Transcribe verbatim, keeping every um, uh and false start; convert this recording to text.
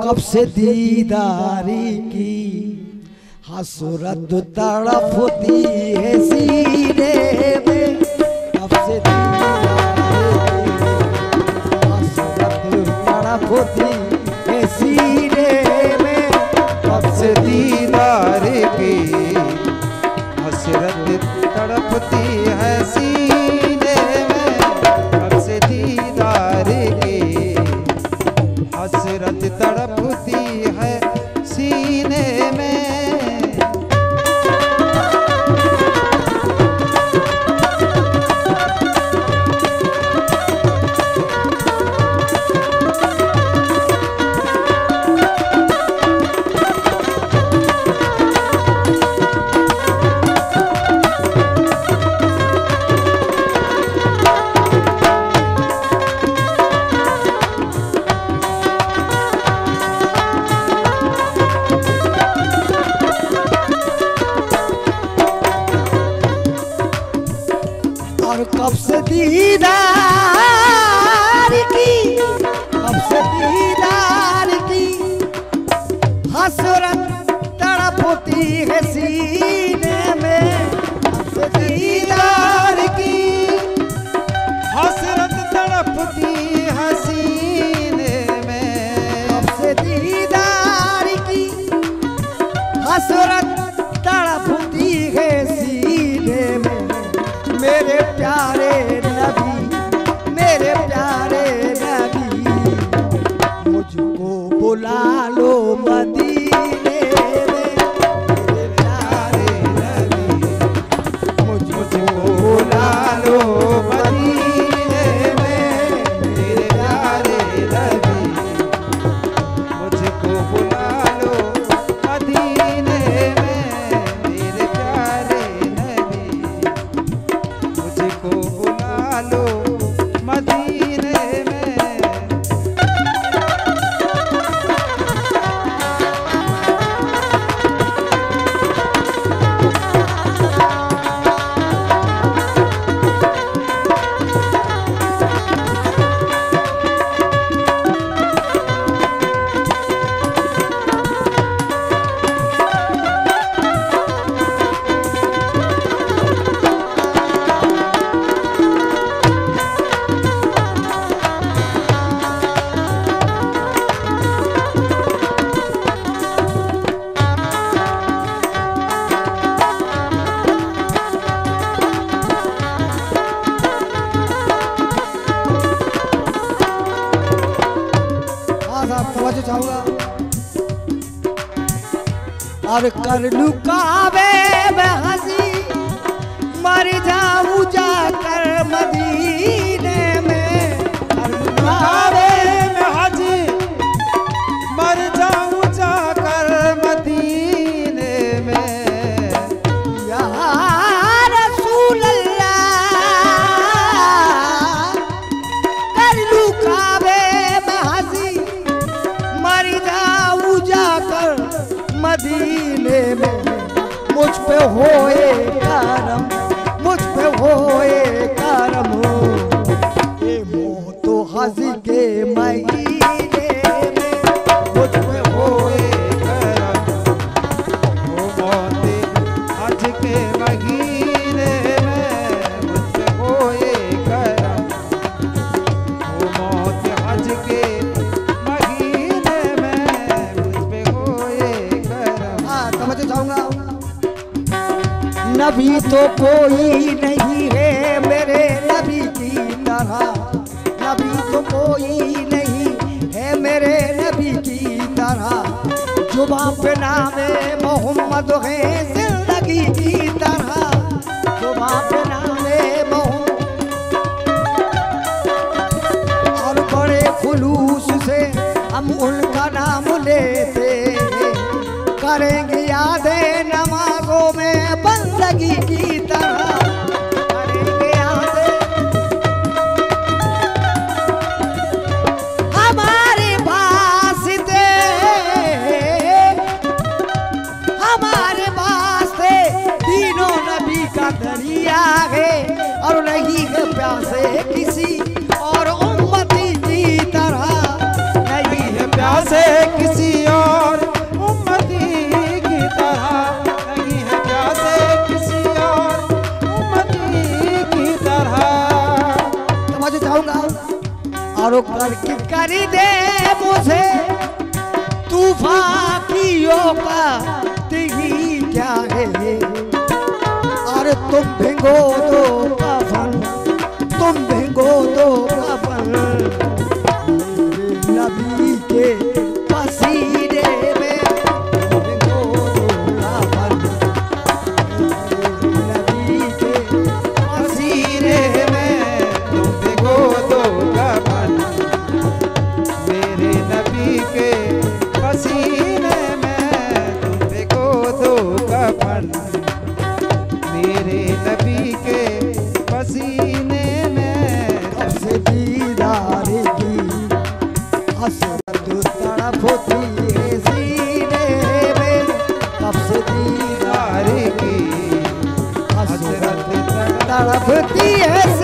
कब से दीदारी की हसरत तड़पती है सीने में, कब से तड़पती है सीने में, कब से दीदार की हसरत तड़पती है सीने में, कब से दीदार की हसरत तड़पती है सीने में। कब से दीदार की, कब से दीदार की हसरत तड़पती है सीने में, कब से दीदार की हसरत तड़पती है सीने में, कब से दीदार की हसरत तड़पती है सीने में। मेरे प्यारे नबी, मेरे प्यारे नबी, मुझको बुला लो मदीने में, मेरे प्यारे नबी, मुझको बुला लो मदीने में, मेरे प्यारे नबी मुझको बुला लो मदीने में, मेरे प्यारे नबी मुझको बुला लो मदीने में। चाहूंगा और कर लू काबे में हंसी, मर जाऊं जाकर मदीने में, कर लू काबे में हजी मर जाऊं जाकर मदीने में, या रसूल अल्लाह कर लू काबे में हंसी, मर जाऊं जाकर मदीने में। मुझ पे होए करम, मुझ पे होए करम, ये मौत हज के महीने में, मुझ पे होए करम वो मौत हज के महीने में, मुझसे होए करम वो मौत हज के महीने में, मुझ पे होए करम। हाँ समझ जाऊंगा। नबी तो कोई नहीं है मेरे नबी की तरह, नबी तो कोई नहीं है मेरे नबी की तरह, जुबान पे नामे मोहम्मद है जिंदगी की तरह, जुबान पे नामे मोहम्मद और बड़े खुलूस से हम उनका नाम लेते हैं, करेंगे यादें नमाजों में बंदगी की तरह, करेंगे यादें हमारे वास्ते, हमारे वास्ते तीनों नबी का दरिया है और नहीं है प्यासे किसी और उम्मती की तरह, नहीं है प्यासे किसी पर मेरे नबी के पसीने में कब से दीदार की हसरत तड़प होती है सीने में, कब से दीदार की हसरत तड़पती है